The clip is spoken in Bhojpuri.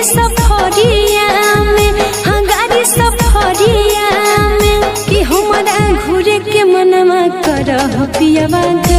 सफरिया में, हाँ गाड़ी सफरिया में कि हमारा घूरे के मनवा करह पियवा।